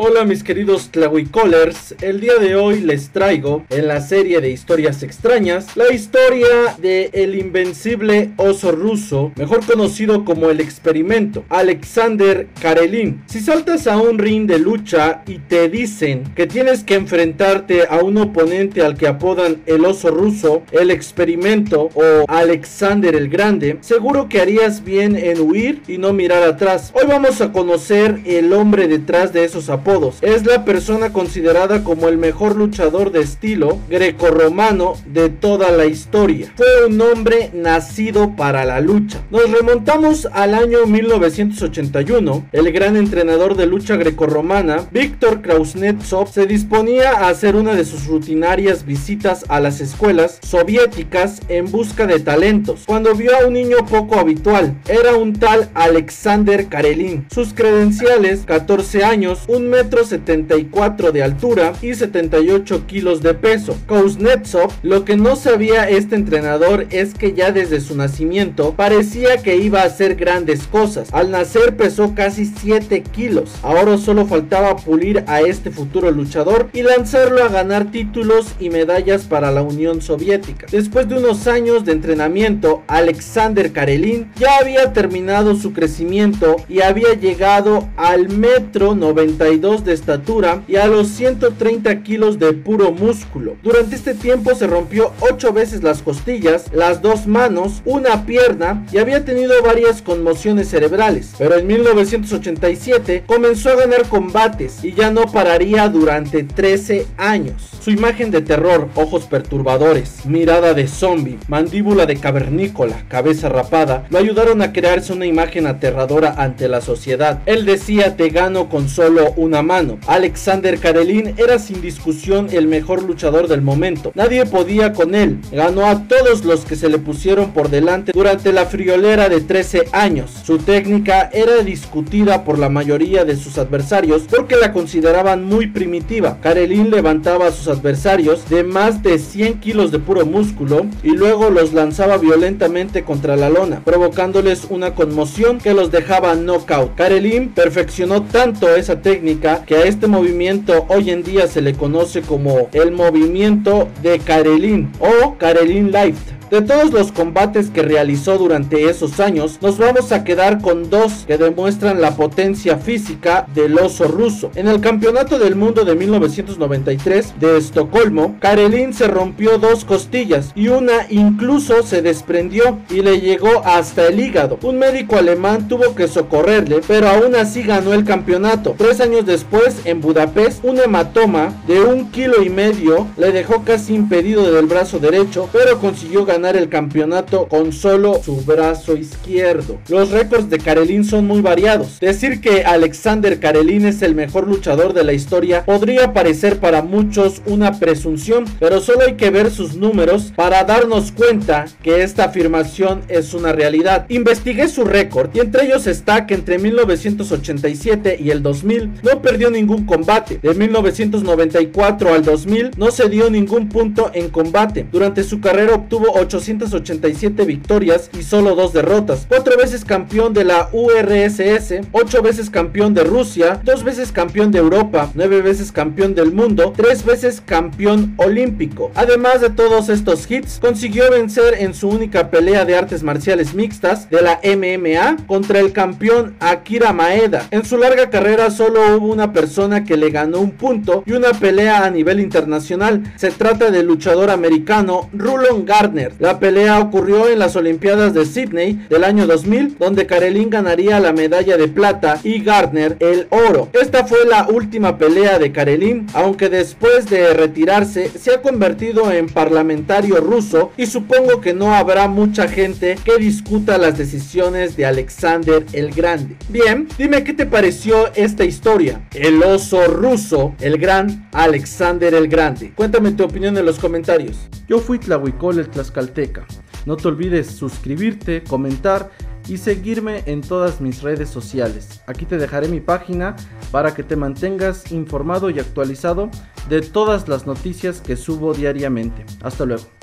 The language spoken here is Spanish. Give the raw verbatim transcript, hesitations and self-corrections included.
Hola mis queridos Tlahuicolers, el día de hoy les traigo en la serie de historias extrañas la historia de el invencible oso ruso, mejor conocido como el experimento, Alexander Karelin. Si saltas a un ring de lucha y te dicen que tienes que enfrentarte a un oponente al que apodan el oso ruso, el experimento o Alexander el Grande, seguro que harías bien en huir y no mirar atrás. Hoy vamos a conocer el hombre detrás de esos apodos. Es la persona considerada como el mejor luchador de estilo grecorromano de toda la historia. Fue un hombre nacido para la lucha. Nos remontamos al año mil novecientos ochenta y uno. El gran entrenador de lucha grecorromana, Viktor Kuznetsov, se disponía a hacer una de sus rutinarias visitas a las escuelas soviéticas en busca de talentos, cuando vio a un niño poco habitual. Era un tal Alexander Karelin. Sus credenciales: catorce años, un metro setenta y cuatro de altura y setenta y ocho kilos de peso. Kuznetsov, lo que no sabía este entrenador es que ya desde su nacimiento parecía que iba a hacer grandes cosas. Al nacer pesó casi siete kilos. Ahora solo faltaba pulir a este futuro luchador y lanzarlo a ganar títulos y medallas para la Unión Soviética. Después de unos años de entrenamiento, Alexander Karelin ya había terminado su crecimiento y había llegado al metro noventa y dos de estatura y a los ciento treinta kilos de puro músculo. Durante este tiempo se rompió ocho veces las costillas, las dos manos, una pierna y había tenido varias conmociones cerebrales. Pero en mil novecientos ochenta y siete comenzó a ganar combates y ya no pararía durante trece años. Su imagen de terror, ojos perturbadores, mirada de zombie, mandíbula de cavernícola, cabeza rapada, lo ayudaron a crearse una imagen aterradora ante la sociedad. Él decía: te gano con solo una mano. Alexander Karelin era sin discusión el mejor luchador del momento. Nadie podía con él. Ganó a todos los que se le pusieron por delante durante la friolera de trece años. Su técnica era discutida por la mayoría de sus adversarios porque la consideraban muy primitiva. Karelin levantaba a sus adversarios de más de cien kilos de puro músculo y luego los lanzaba violentamente contra la lona, provocándoles una conmoción que los dejaba knockout. Karelin perfeccionó tanto esa técnica que a este movimiento hoy en día se le conoce como el movimiento de Karelin o Karelin Lift. De todos los combates que realizó durante esos años, nos vamos a quedar con dos que demuestran la potencia física del oso ruso. En el Campeonato del Mundo de mil novecientos noventa y tres de Estocolmo, Karelin se rompió dos costillas y una incluso se desprendió y le llegó hasta el hígado. Un médico alemán tuvo que socorrerle, pero aún así ganó el campeonato. Tres años después, en Budapest, un hematoma de un kilo y medio le dejó casi impedido del brazo derecho, pero consiguió ganar el campeonato con solo su brazo izquierdo. Los récords de Karelin son muy variados. Decir que Alexander Karelin es el mejor luchador de la historia podría parecer para muchos una presunción, pero solo hay que ver sus números para darnos cuenta que esta afirmación es una realidad. Investigué su récord y entre ellos está que entre mil novecientos ochenta y siete y el dos mil no perdió ningún combate. De mil novecientos noventa y cuatro al dos mil no se dio ningún punto en combate. Durante su carrera obtuvo ochocientas ochenta y siete victorias y solo dos derrotas. Cuatro veces campeón de la U R S S, ocho veces campeón de Rusia, dos veces campeón de Europa, nueve veces campeón del mundo, tres veces campeón olímpico. Además de todos estos hits, consiguió vencer en su única pelea de artes marciales mixtas de la M M A contra el campeón Akira Maeda. En su larga carrera solo hubo una persona que le ganó un punto y una pelea a nivel internacional. Se trata del luchador americano Rulon Gardner. La pelea ocurrió en las Olimpiadas de Sydney del año dos mil, donde Karelin ganaría la medalla de plata y Gardner el oro. Esta fue la última pelea de Karelin, aunque después de retirarse se ha convertido en parlamentario ruso y supongo que no habrá mucha gente que discuta las decisiones de Alexander el Grande. Bien, dime qué te pareció esta historia. El oso ruso, el gran Alexander el Grande. Cuéntame tu opinión en los comentarios. Yo fui Tlahuicol el Tlaxcalteca. No te olvides suscribirte, comentar y seguirme en todas mis redes sociales. Aquí te dejaré mi página para que te mantengas informado y actualizado de todas las noticias que subo diariamente. Hasta luego.